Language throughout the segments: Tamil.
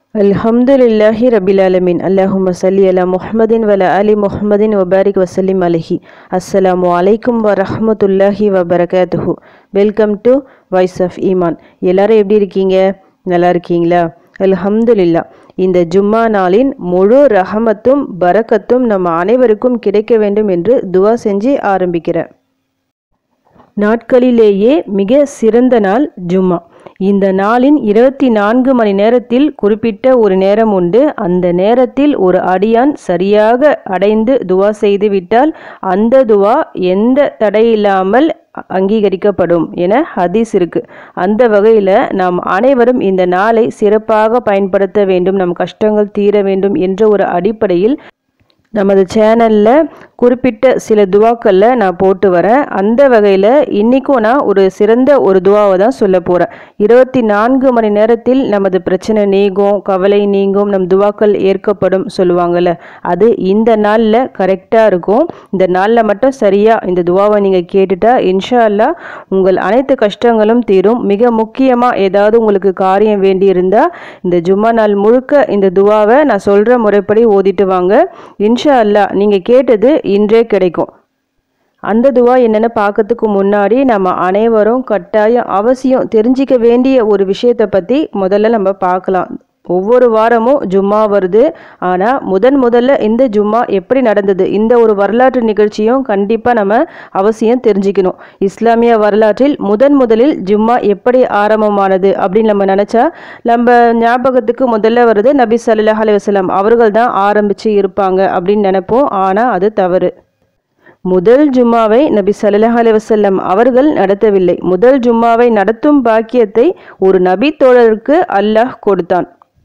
அல்ஹம்துலில்லாஹி ரபில் ஆலமீன். அல்லாஹும்ம ஸல்லி அலா முஹம்மதின் வ அலா ஆலி முஹம்மதின் வ பாரிக் வஸல்லிம் அலைஹி. அஸ்ஸலாமு அலைக்கும் வ ரஹ்மத்துல்லாஹி வ பரகாத்துஹு. Welcome to voice of Iman. எல்லாரும் எப்படி இருக்கீங்க? நல்லா இருக்கீங்களா? அல்ஹம்துலில்லா. இந்த ஜும்மா நாளின் முழு ரஹமத்தும் பரக்கத்தும் நம்ம அனைவருக்கும் கிடைக்க வேண்டும் என்று துவா செஞ்சு ஆரம்பிக்கிறேன். நாட்களிலேயே மிக சிறந்த நாள் ஜும்மா. இந்த நாளின் 24 மணி நேரத்தில் குறிப்பிட்ட ஒரு நேரம் உண்டு. அந்த நேரத்தில் ஒரு அடியான் சரியாக அடைந்து துவா செய்து விட்டால் அந்த துவா எந்த தடையில்லாமல் அங்கீகரிக்கப்படும் என ஹதீஸ் இருக்கு. அந்த வகையில் நாம் அனைவரும் இந்த நாளை சிறப்பாக பயன்படுத்த வேண்டும், நம் கஷ்டங்கள் தீர வேண்டும் என்ற ஒரு அடிப்படையில் நமது சேனலில் குறிப்பிட்ட சில துவாக்களில் நான் போட்டு வரேன். அந்த வகையில் இன்றைக்கும் நான் ஒரு சிறந்த ஒரு துவாவை தான் சொல்ல போகிறேன். 24 மணி நேரத்தில் நமது பிரச்சனை நீங்கும், கவலை நீங்கும், நம் துவாக்கள் ஏற்கப்படும் சொல்லுவாங்கள்ல, அது இந்த நாளில் கரெக்டாக இருக்கும். இந்த நாளில் மட்டும் சரியாக இந்த துவாவை நீங்கள் கேட்டுட்டா இன்ஷா அல்லாஹ் உங்கள் அனைத்து கஷ்டங்களும் தீரும். மிக முக்கியமாக ஏதாவது உங்களுக்கு காரியம் வேண்டியிருந்தால் இந்த ஜும்மா நாள் முழுக்க இந்த துவாவை நான் சொல்கிற முறைப்படி ஓதிட்டு வாங்க. இன்ஷா அல்லாஹ் நீங்கள் கேட்டது இன்றே கிடைக்கும். அந்த துவா என்னென்னு பார்க்கறதுக்கு முன்னாடி நம்ம அனைவரும் கட்டாயம் அவசியம் தெரிஞ்சிக்க வேண்டிய ஒரு விஷயத்தை பற்றி முதல்ல நம்ம பார்க்கலாம். ஒவ்வொரு வாரமும் ஜும்மா வருது. ஆனால் முதல்ல இந்த ஜும்மா எப்படி நடந்தது, இந்த ஒரு வரலாற்று நிகழ்ச்சியும் கண்டிப்பாக நம்ம அவசியம் தெரிஞ்சுக்கணும். இஸ்லாமிய வரலாற்றில் முதலில் ஜும்மா எப்படி ஆரம்பமானது அப்படின்னு நம்ம நினச்சா நம்ம ஞாபகத்துக்கு முதல்ல வருது நபி ஸல்லல்லாஹு அலைஹி வஸல்லம் அவர்கள் தான் ஆரம்பித்து இருப்பாங்க அப்படின்னு நினைப்போம். ஆனால் அது தவறு. முதல் ஜும்மாவை நபி ஸல்லல்லாஹு அலைஹி வஸல்லம் அவர்கள் நடத்தவில்லை. முதல் ஜும்மாவை நடத்தும் பாக்கியத்தை ஒரு நபி தோழருக்கு அல்லாஹ் கொடுத்தான்.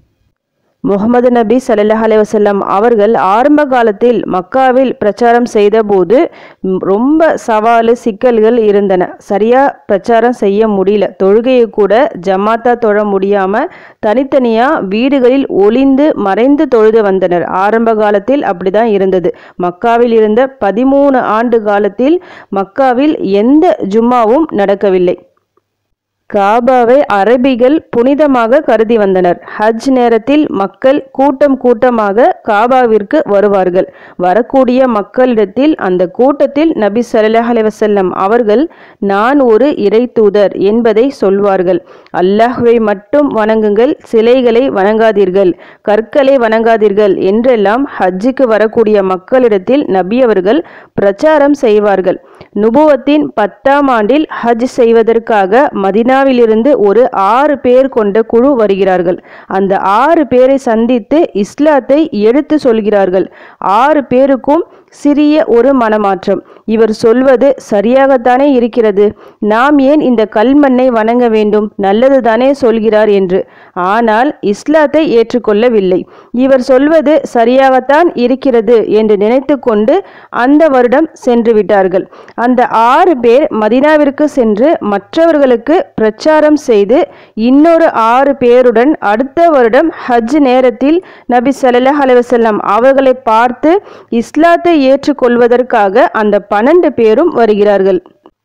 முகமது நபி ஸல்லல்லாஹு அலைஹி வஸல்லம் அவர்கள் ஆரம்ப காலத்தில் மக்காவில் பிரச்சாரம் செய்த போது ரொம்ப சவால் சிக்கல்கள் இருந்தன. சரியாக பிரச்சாரம் செய்ய முடியல. தொழுகையை கூட ஜமாத்தா தொழ முடியாமல் தனித்தனியாக வீடுகளில் ஒளிந்து மறைந்து தொழுது வந்தனர். ஆரம்ப காலத்தில் அப்படி தான் இருந்தது. மக்காவில் இருந்த 13 ஆண்டு காலத்தில் மக்காவில் எந்த ஜும்மாவும் நடக்கவில்லை. காபாவை அரபிகள் புனிதமாக கருதி வந்தனர். ஹஜ் நேரத்தில் மக்கள் கூட்டமாக காபாவிற்கு வருவார்கள். வரக்கூடிய மக்களிடத்தில் அந்த கூட்டத்தில் நபி ஸல்லல்லாஹு அலைஹி வஸல்லம் அவர்கள் நான் ஒரு இறை தூதர் என்பதை சொல்வார்கள். அல்லாஹ்வை மட்டும் வணங்குங்கள், சிலைகளை வணங்காதீர்கள், கற்களை வணங்காதீர்கள் என்றெல்லாம் ஹஜ்ஜுக்கு வரக்கூடிய மக்களிடத்தில் நபி அவர்கள் பிரச்சாரம் செய்வார்கள். நுபுவத்தின் 10ஆம் ஆண்டில் ஹஜ் செய்வதற்காக மதினாவிலிருந்து ஒரு 6 பேர் கொண்ட குழு வருகிறார்கள். அந்த 6 பேரை சந்தித்து இஸ்லாத்தை எடுத்து சொல்கிறார்கள். 6 பேருக்கும் சிறிய ஒரு மனமாற்றம். இவர் சொல்வது சரியாகத்தானே இருக்கிறது, நாம் ஏன் இந்த கல்மண்ணை வணங்க வேண்டும், நல்லது தானே சொல்கிறார் என்று. ஆனால் இஸ்லாத்தை ஏற்றுக்கொள்ளவில்லை. இவர் சொல்வது சரியாகத்தான் இருக்கிறது என்று நினைத்து கொண்டு அந்த வருடம் சென்று விட்டார்கள். அந்த 6 பேர் மதினாவிற்கு சென்று மற்றவர்களுக்கு பிரச்சாரம் செய்து இன்னொரு 6 பேருடன் அடுத்த வருடம் ஹஜ் நேரத்தில் நபி ஸல்லல்லாஹு அலைஹி வஸல்லம் அவர்களை பார்த்து இஸ்லாத்தை ஏற்றுக்கொள்வதற்காக அந்த 12 பேரும் வருகிறார்கள்.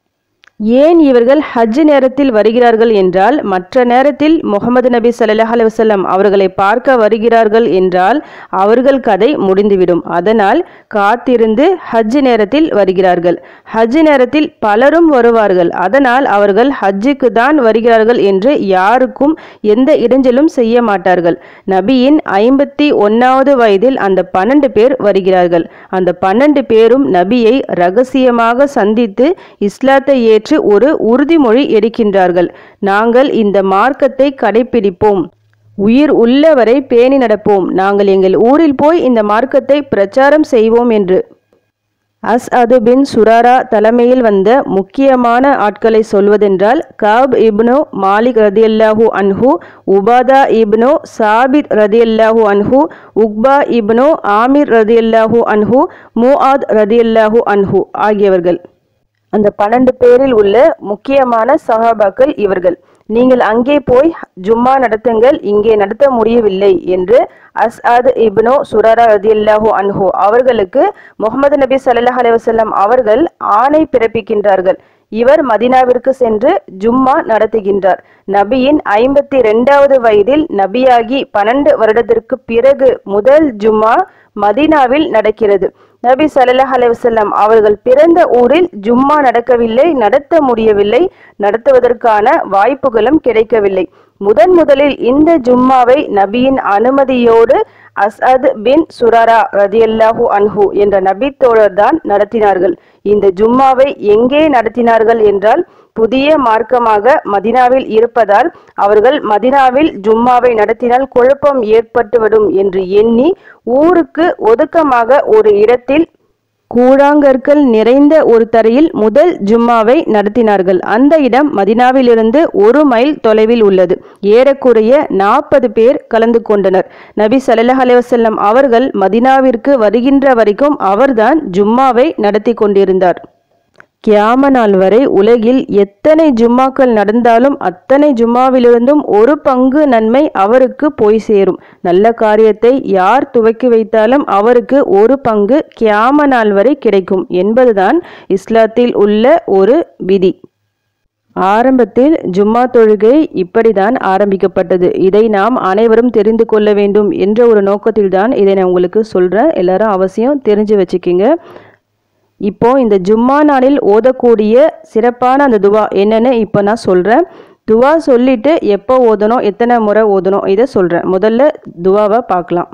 ஏன் இவர்கள் ஹஜ் நேரத்தில் வருகிறார்கள் என்றால், மற்ற நேரத்தில் முகமது நபி ஸல்லல்லாஹு அலைஹி வஸல்லம் அவர்களை பார்க்க வருகிறார்கள் என்றால் அவர்கள் கதை முடிந்துவிடும். அதனால் காத்திருந்து ஹஜ் நேரத்தில் வருகிறார்கள். ஹஜ் நேரத்தில் பலரும் வருவார்கள். அதனால் அவர்கள் ஹஜ்ஜுக்கு தான் வருகிறார்கள் என்று யாருக்கும் எந்த இடைஞ்சலும் செய்ய மாட்டார்கள். நபியின் 51வது வயதில் அந்த 12 பேர் வருகிறார்கள். அந்த 12 பேரும் நபியை ரகசியமாக சந்தித்து இஸ்லாத்தை ஏற்று ஒரு உறுதிமொழி எடுக்கின்றார்கள். நாங்கள் இந்த மார்க்கத்தை கடைபிடிப்போம், உயிர் உள்ளவரை பேணி நடப்போம், நாங்கள் எங்கள் ஊரில் போய் இந்த மார்க்கத்தை பிரச்சாரம் செய்வோம் என்று. அஸ்அது பின் சுராரா தலைமையில் வந்த முக்கியமான ஆட்களை சொல்வதென்றால் காப் இப்னு மாலிக் ரதியல்லாஹு அன்ஹு, உபாதா இப்னு சாபித் ரதியல்லாஹு அன்ஹு, உக்பா இப்னு ஆமிர் ரதியல்லாஹு அன்ஹு, முஆத் ரதியல்லாஹு அன்ஹு ஆகியவர்கள். அந்த 12 பேரில் உள்ள முக்கியமான சஹாபாக்கள் இவர்கள். நீங்கள் அங்கே போய் ஜும்மா நடத்துங்கள், இங்கே நடத்த முடியவில்லை என்று அஸ்அத் இப்னு சுராரா ரதியல்லாஹு அன்ஹு அவர்களுக்கு முகமது நபி ஸல்லல்லாஹு அலைஹி வஸல்லம் அவர்கள் ஆணை பிறப்பிக்கின்றார்கள். இவர் மதினாவிற்கு சென்று ஜும்மா நடத்துகின்றார். நபியின் 52வது வயதில் நபியாகி 12 வருடத்திற்கு பிறகு முதல் ஜும்மா மதினாவில் நடக்கிறது. நபி ஸல்லல்லாஹு அலைஹி வஸல்லம் அவர்கள் பிறந்த ஊரில் ஜும்மா நடக்கவில்லை, நடத்த முடியவில்லை, நடத்துவதற்கான வாய்ப்புகளும் கிடைக்கவில்லை. முதலில் இந்த ஜும்மாவை நபியின் அனுமதியோடு அஸ்அத் பின் சுராரா ரதியல்லாஹு அன்ஹு என்ற நபி தோழர் தான் நடத்தினார்கள். இந்த ஜும்மாவை எங்கே நடத்தினார்கள் என்றால், புதிய மார்க்கமாக மதினாவில் இருப்பதால் அவர்கள் மதினாவில் ஜும்மாவை நடத்தினால் குழப்பம் ஏற்பட்டுவிடும் என்று எண்ணி ஊருக்கு ஒதுக்கமாக ஒரு இடத்தில் கூழாங்கற்கள் நிறைந்த ஒரு தரையில் முதல் ஜும்மாவை நடத்தினார்கள். அந்த இடம் மதினாவிலிருந்து 1 மைல் தொலைவில் உள்ளது. ஏறக்குறைய 40 பேர் கலந்து கொண்டனர். நபி ஸல்லல்லாஹு அலைஹி வஸல்லம் அவர்கள் மதினாவிற்கு வருகின்ற வரைக்கும் அவர்தான் ஜும்மாவை நடத்தி கொண்டிருந்தார். கியாம நாள் வரை உலகில் எத்தனை ஜும்மாக்கள் நடந்தாலும் அத்தனை ஜும்மாவிலிருந்தும் 1 பங்கு நன்மை அவருக்கு போய் சேரும். நல்ல காரியத்தை யார் துவக்கி வைத்தாலும் அவருக்கு 1 பங்கு கியாம நாள் வரை கிடைக்கும் என்பதுதான் இஸ்லாத்தில் உள்ள ஒரு விதி. ஆரம்பத்தில் ஜும்மா தொழுகை இப்படிதான் ஆரம்பிக்கப்பட்டது. இதை நாம் அனைவரும் தெரிந்து கொள்ள வேண்டும் என்ற ஒரு நோக்கத்தில்தான் இதை நான் உங்களுக்கு சொல்கிறேன். எல்லாரும் அவசியம் தெரிஞ்சு வச்சுக்கிங்க. இப்போ இந்த ஜும்மா நாளில் ஓதக்கூடிய சிறப்பான அந்த துவா என்னன்னு இப்போ நான் சொல்கிறேன். துவா சொல்லிட்டு எப்போ ஓதணும், எத்தனை முறை ஓதணும் இதை சொல்கிறேன். முதல்ல துவாவை பார்க்கலாம்.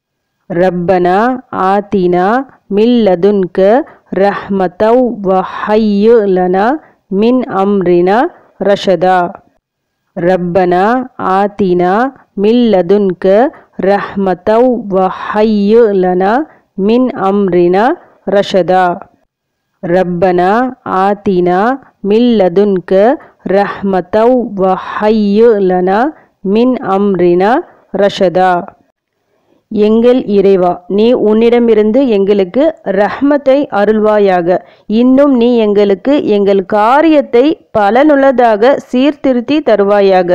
ரப்பனா ஆத்தினா மில்லதுன்க ரஹ்மத்தவ் வஹய்யு லனா மின் அம்ரினா ரஷதா. ரப்பனா ஆத்தினா மில்லதுன்க ரஹ்மத்தவ் வஹய்யு லனா மின் அம்ரினா ரஷதா. ரப்பனா ஆத்தினா மில்லதுன்க ரஹ்மத்தவ் வஹய்யு லனா மின் அம்ரினா ரஷதா. எங்கள் இறைவா, நீ உன்னிடமிருந்து எங்களுக்கு ரஹ்மத்தை அருள்வாயாக. இன்னும் நீ எங்களுக்கு எங்கள் காரியத்தை பலனுள்ளதாக சீர்திருத்தி தருவாயாக.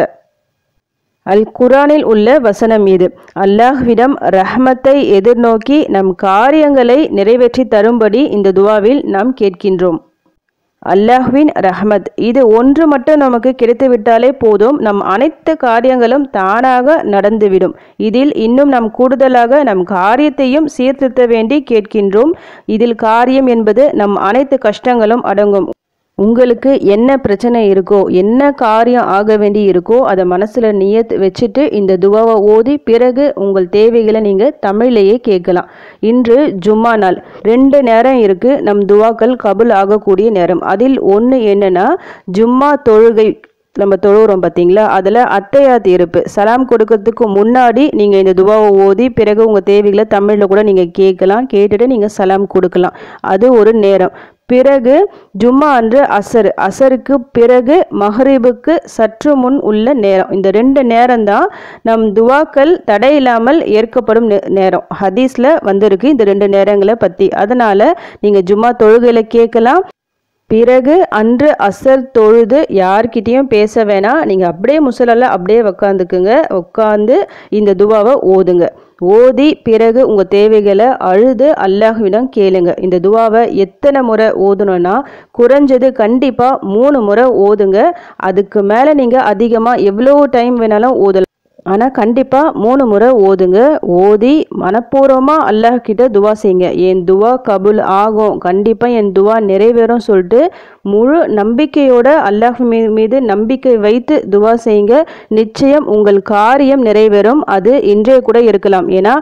அல் குர்ஆனில் உள்ள வசனம் இது. அல்லாஹ்விடம் ரஹ்மத்தை எதிர்நோக்கி நம் காரியங்களை நிறைவேற்றி தரும்படி இந்த துவாவில் நாம் கேட்கின்றோம். அல்லாஹ்வின் ரஹ்மத் இது ஒன்று மட்டும் நமக்கு கிடைத்துவிட்டாலே போதும், நம் அனைத்து காரியங்களும் தானாக நடந்துவிடும். இதில் இன்னும் நாம் கூடுதலாக நம் காரியத்தையும் சீர்திருத்த வேண்டி கேட்கின்றோம். இதில் காரியம் என்பது நம் அனைத்து கஷ்டங்களும் அடங்கும். உங்களுக்கு என்ன பிரச்சனை இருக்கோ, என்ன காரியம் ஆக வேண்டி இருக்கோ அதை மனசில் நியத் வச்சுட்டு இந்த துவாவை ஓதி பிறகு உங்கள் தேவைகளை நீங்கள் தமிழ்லேயே கேட்கலாம். இன்று ஜும்மா நாள், 2 நேரம் இருக்குது நம் துவாக்கள் கபுல் ஆகக்கூடிய நேரம். அதில் ஒன்று என்னென்னா, ஜும்மா தொழுகை நம்ம தொழுகிறோம் பார்த்தீங்களா, அதில் அத்தையாத் இருப்பு சலாம் கொடுக்கறதுக்கு முன்னாடி நீங்கள் இந்த துவாவை ஓதி பிறகு உங்கள் தேவைகளை தமிழில் கூட நீங்கள் கேட்கலாம். கேட்டுட்டு நீங்கள் சலாம் கொடுக்கலாம். அது ஒரு நேரம். பிறகு ஜும்மா அன்று அசருக்கு பிறகு மஹ்ரிபுக்கு சற்று முன் உள்ள நேரம். இந்த 2 நேரம்தான் நம் துவாக்கள் தடையில்லாமல் ஏற்கப்படும் நேரம். ஹதீஸில் வந்திருக்கு இந்த 2 நேரங்களை பற்றி. அதனால் நீங்கள் ஜும்மா தொழுகையில் கேட்கலாம். பிறகு அன்று அசர் தொழுது யார்கிட்டையும் பேச வேணாம். நீங்கள் அப்படியே முசலால அப்படியே உட்காந்து இந்த துவாவை ஓதுங்க. ஓதி பிறகு உங்கள் தேவைகளை அழுது அல்லாஹ்விடம் கேளுங்க. இந்த துவாவை எத்தனை முறை ஓதணும்னா, குறைஞ்சது கண்டிப்பாக 3 முறை ஓதுங்க. அதுக்கு மேலே நீங்கள் அதிகமாக எவ்வளோ டைம் வேணாலும் ஓதலாம். ஆனால் கண்டிப்பாக 3 முறை ஓதுங்க. ஓதி மனப்பூர்வமாக அல்லாஹ் கிட்ட துவா செய்யுங்க. என் துவா கபுல் ஆகும், கண்டிப்பாக என் துவா நிறைவேறும் சொல்லிட்டு முழு நம்பிக்கையோட அல்லாஹ் மீது நம்பிக்கை வைத்து துவா செய்யுங்க. நிச்சயம் உங்கள் காரியம் நிறைவேறும். அது இன்றைய கூட இருக்கலாம். ஏன்னா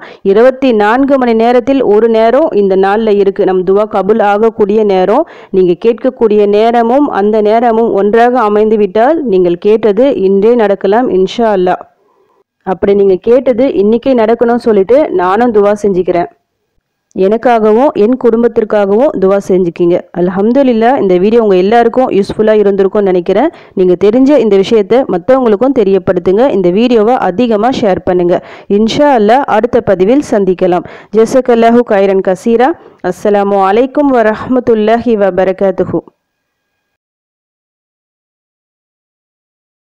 24 மணி நேரத்தில் ஒரு நேரம் இந்த நாளில் இருக்குது. நம் துவா கபுல் ஆகக்கூடிய நேரம். நீங்கள் கேட்கக்கூடிய நேரமும் அந்த நேரமும் ஒன்றாக அமைந்து விட்டால் நீங்கள் கேட்டது இன்றே நடக்கலாம் இன்ஷா அல்லாஹ். அப்படி நீங்கள் கேட்டது இன்றைக்கே நடக்கணும்னு சொல்லிட்டு நானும் துவா செஞ்சுக்கிறேன். எனக்காகவும் என் குடும்பத்திற்காகவும் துவா செஞ்சுக்கிங்க. அல்ஹம்துலில்லாஹ். இந்த வீடியோ உங்கள் எல்லாருக்கும் யூஸ்ஃபுல்லாக இருந்திருக்கும்னு நினைக்கிறேன். நீங்கள் தெரிஞ்ச இந்த விஷயத்தை மற்றவங்களுக்கும் தெரியப்படுத்துங்க. இந்த வீடியோவை அதிகமாக ஷேர் பண்ணுங்கள். இன்ஷா அல்லாஹ் அடுத்த பதிவில் சந்திக்கலாம். ஜஸக்கல்லாஹு கைரன் கசீரா. அஸ்ஸலாமு அலைக்கும் வரஹ்மத்துல்லாஹி வபரகாத்துஹு.